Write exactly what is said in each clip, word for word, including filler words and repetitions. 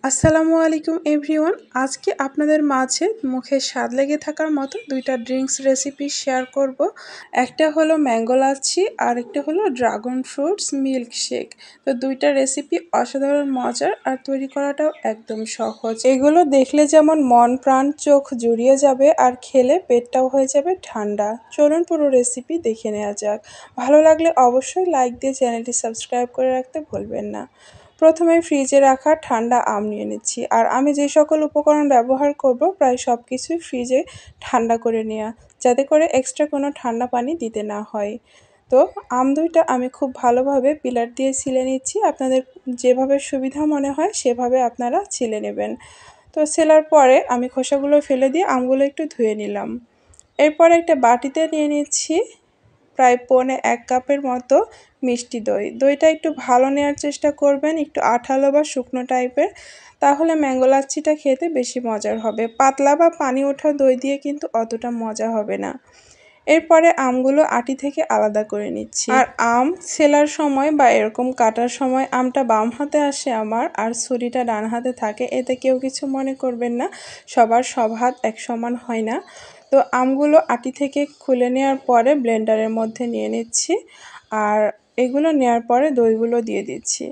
আসসালামু আলাইকুম এভরিওয়ান। আজকে আপনাদের মাঝে মুখে স্বাদ লেগে থাকার মতো দুইটা ড্রিঙ্কস রেসিপি শেয়ার করব। একটা হলো ম্যাঙ্গো লাচ্ছি আর একটা হলো ড্রাগন ফ্রুটস মিল্ক শেক। তো দুইটা রেসিপি অসাধারণ মজার আর তৈরি করাটাও একদম সহজ। এগুলো দেখলে যেমন মন প্রাণ চোখ জুড়িয়ে যাবে আর খেলে পেটটাও হয়ে যাবে ঠান্ডা। চলুন পুরো রেসিপি দেখে নেওয়া যাক। ভালো লাগলে অবশ্যই লাইক দিয়ে চ্যানেলটি সাবস্ক্রাইব করে রাখতে ভুলবেন না। প্রথমে ফ্রিজে রাখা ঠান্ডা আম নিয়ে নিচ্ছি, আর আমি যে সকল উপকরণ ব্যবহার করব প্রায় সব কিছুই ফ্রিজে ঠান্ডা করে নেওয়া, যাতে করে এক্সট্রা কোনো ঠান্ডা পানি দিতে না হয়। তো আম দুইটা আমি খুব ভালোভাবে পিলার দিয়ে ছিলে নিচ্ছি। আপনাদের যেভাবে সুবিধা মনে হয় সেভাবে আপনারা ছিলে নেবেন। তো ছেলার পরে আমি খোসাগুলো ফেলে দিয়ে আমগুলো একটু ধুয়ে নিলাম। এরপর একটা বাটিতে নিয়ে নিচ্ছি প্রায় পৌনে এক কাপের মতো মিষ্টি দই। দইটা একটু ভালো নেওয়ার চেষ্টা করবেন, একটু আঠালো বা শুকনো টাইপের, তাহলে ম্যাঙ্গো লাচ্ছিটা খেতে বেশি মজার হবে। পাতলা বা পানি ওঠা দই দিয়ে কিন্তু অতটা মজা হবে না। এরপরে আমগুলো আটি থেকে আলাদা করে নিচ্ছি। আর আম ছেলার সময় বা এরকম কাটার সময় আমটা বাম হাতে আসে আমার আর ছুরিটা ডান হাতে থাকে, এতে কেউ কিছু মনে করবেন না। সবার সব হাত এক সমান হয় না। তো আমগুলো আটি থেকে খুলে নেওয়ার পরে ব্লেন্ডারের মধ্যে নিয়ে নিচ্ছি, আর এগুলো নেওয়ার পরে দইগুলো দিয়ে দিচ্ছি।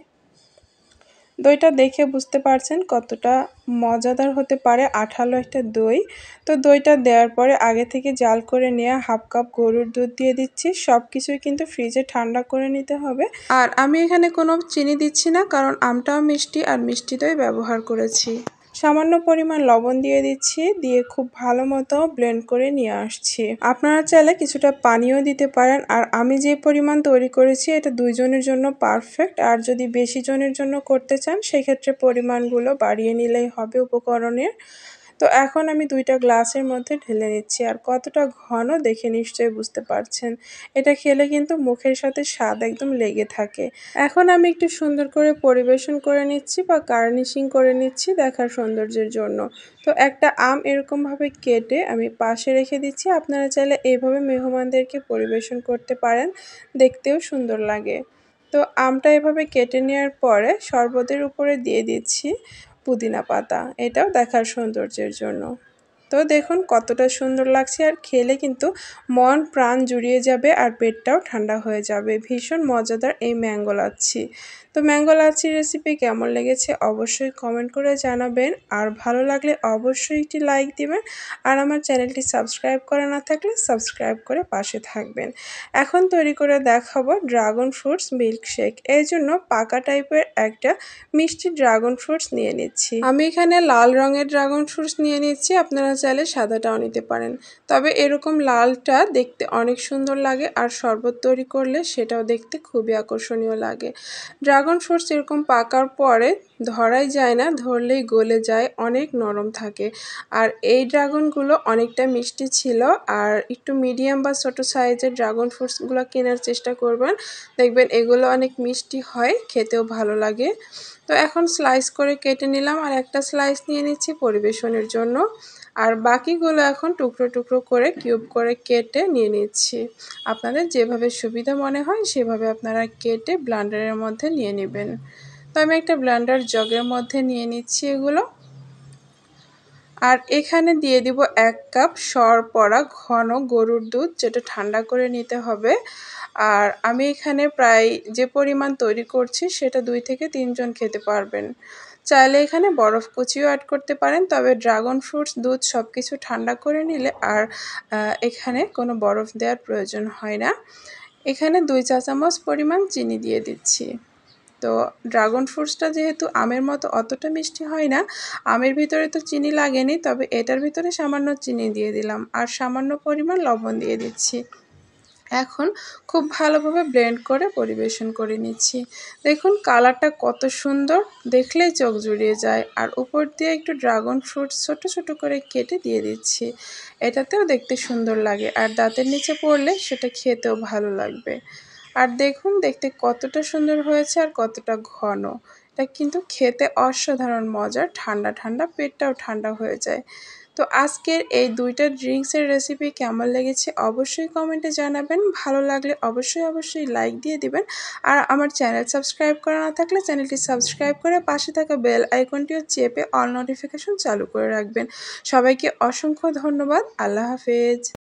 দইটা দেখে বুঝতে পারছেন কতটা মজাদার হতে পারে, আঠালো একটা দই। তো দইটা দেওয়ার পরে আগে থেকে জাল করে নেওয়া হাফ কাপ গরুর দুধ দিয়ে দিচ্ছি। সব কিছুই কিন্তু ফ্রিজে ঠান্ডা করে নিতে হবে। আর আমি এখানে কোনো চিনি দিচ্ছি না, কারণ আমটাও মিষ্টি আর মিষ্টি দই ব্যবহার করেছি। সামান্য পরিমাণ লবণ দিয়ে দিচ্ছি, দিয়ে খুব ভালো মতো ব্লেন্ড করে নিয়ে আসছি। আপনারা চাইলে কিছুটা পানিও দিতে পারেন। আর আমি যে পরিমাণ তৈরি করেছি এটা দুইজনের জন্য পারফেক্ট। আর যদি বেশি জনের জন্য করতে চান সেক্ষেত্রে পরিমাণগুলো বাড়িয়ে নিলেই হবে উপকরণের। তো এখন আমি দুইটা গ্লাসের মধ্যে ঢেলে নিচ্ছি, আর কতটা ঘন দেখে নিশ্চয়ই বুঝতে পারছেন। এটা খেলে কিন্তু মুখের সাথে স্বাদ একদম লেগে থাকে। এখন আমি একটু সুন্দর করে পরিবেশন করে নিচ্ছি বা গার্নিশিং করে নিচ্ছি দেখার সৌন্দর্যের জন্য। তো একটা আম এরকমভাবে কেটে আমি পাশে রেখে দিচ্ছি। আপনারা চাইলে এইভাবে মেহমানদেরকে পরিবেশন করতে পারেন, দেখতেও সুন্দর লাগে। তো আমটা এভাবে কেটে নেওয়ার পরে শরবতের উপরে দিয়ে দিচ্ছি পুদিনা পাতা, এটাও দেখার সৌন্দর্যের জন্য। তো দেখুন কতটা সুন্দর লাগছে, আর খেলে কিন্তু মন প্রাণ জুড়িয়ে যাবে আর পেটটাও ঠান্ডা হয়ে যাবে। ভীষণ মজাদার এই ম্যাঙ্গো লাচ্ছি। তো ম্যাঙ্গো লাচ্ছি রেসিপি কেমন লেগেছে অবশ্যই কমেন্ট করে জানাবেন, আর ভালো লাগলে অবশ্যই একটি লাইক দিবেন, আর আমার চ্যানেলটি সাবস্ক্রাইব করা না থাকলে সাবস্ক্রাইব করে পাশে থাকবেন। এখন তৈরি করে দেখাবো ড্রাগন ফ্রুটস মিল্ক শেক। এই জন্য পাকা টাইপের একটা মিষ্টি ড্রাগন ফ্রুটস নিয়ে নিচ্ছি। আমি এখানে লাল রঙের ড্রাগন ফ্রুটস নিয়ে নিচ্ছি, আপনারা চাইলে সাদাটাও নিতে পারেন। তবে এরকম লালটা দেখতে অনেক সুন্দর লাগে, আর শরবত তৈরি করলে সেটাও দেখতে খুবই আকর্ষণীয় লাগে। ড্রাগন ফ্রুটস এরকম পাকার পরে ধরাই যায় না, ধরলেই গলে যায়, অনেক নরম থাকে। আর এই ড্রাগনগুলো অনেকটা মিষ্টি ছিল। আর একটু মিডিয়াম বা ছোটো সাইজের ড্রাগন ফ্রুটসগুলো কেনার চেষ্টা করবেন, দেখবেন এগুলো অনেক মিষ্টি হয়, খেতেও ভালো লাগে। তো এখন স্লাইস করে কেটে নিলাম, আর একটা স্লাইস নিয়ে নিচ্ছি পরিবেশনের জন্য। আর বাকিগুলো এখন টুকরো টুকরো করে কিউব করে কেটে নিয়ে নিচ্ছি। আপনাদের যেভাবে সুবিধা মনে হয় সেভাবে আপনারা কেটে ব্লেন্ডারের মধ্যে নিয়ে নেবেন। তো আমি একটা ব্লেন্ডার জগের মধ্যে নিয়ে নিচ্ছি এগুলো। আর এখানে দিয়ে দিব এক কাপ সর পড়া ঘন গরুর দুধ, যেটা ঠান্ডা করে নিতে হবে। আর আমি এখানে প্রায় যে পরিমাণ তৈরি করছি সেটা দুই থেকে তিনজন খেতে পারবেন। চাইলে এখানে বরফ কুচিও অ্যাড করতে পারেন, তবে ড্রাগন ফ্রুটস দুধ সব কিছু ঠান্ডা করে নিলে আর এখানে কোনো বরফ দেওয়ার প্রয়োজন হয় না। এখানে দুই চা চামচ পরিমাণ চিনি দিয়ে দিচ্ছি। তো ড্রাগন ফ্রুটসটা যেহেতু আমের মতো অতটা মিষ্টি হয় না, আমের ভিতরে তো চিনি লাগেনি, তবে এটার ভিতরে সামান্য চিনি দিয়ে দিলাম, আর সামান্য পরিমাণ লবণ দিয়ে দিচ্ছি। এখন খুব ভালোভাবে ব্লেন্ড করে পরিবেশন করে নিচ্ছি। দেখুন কালারটা কত সুন্দর, দেখলেই চোখ জুড়িয়ে যায়। আর উপর দিয়ে একটু ড্রাগন ফ্রুটস ছোট ছোট করে কেটে দিয়ে দিচ্ছি, এটাতেও দেখতে সুন্দর লাগে, আর দাঁতের নিচে পড়লে সেটা খেতেও ভালো লাগবে। আর দেখুন দেখতে কতটা সুন্দর হয়েছে আর কতটা ঘন। এটা কিন্তু খেতে অসাধারণ মজার, ঠান্ডা ঠান্ডা পেটটাও ঠান্ডা হয়ে যায়। তো আজকের এই দুইটা ড্রিঙ্কসের রেসিপি কেমন লেগেছে অবশ্যই কমেন্টে জানাবেন। ভালো লাগলে অবশ্যই অবশ্যই লাইক দিয়ে দিবেন। আর আমার চ্যানেল সাবস্ক্রাইব করা না থাকলে চ্যানেলটি সাবস্ক্রাইব করে পাশে থাকা বেল আইকনটিও চেপে অল নোটিফিকেশন চালু করে রাখবেন। সবাইকে অসংখ্য ধন্যবাদ। আল্লাহ হাফেজ।